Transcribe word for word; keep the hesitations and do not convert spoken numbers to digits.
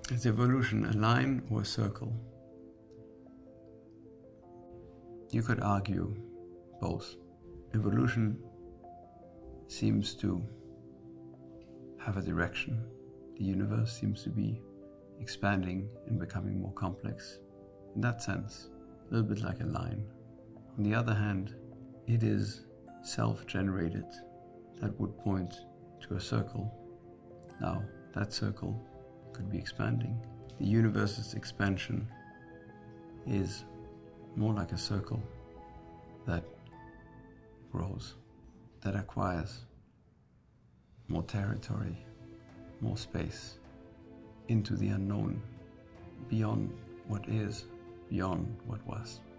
Is evolution a line or a circle? You could argue both. Evolution seems to have a direction. The universe seems to be expanding and becoming more complex. In that sense, a little bit like a line. On the other hand, it is self-generated. That would point to a circle. Now, that circle could be expanding. The universe's expansion is more like a circle that grows, that acquires more territory, more space, into the unknown, beyond what is, beyond what was.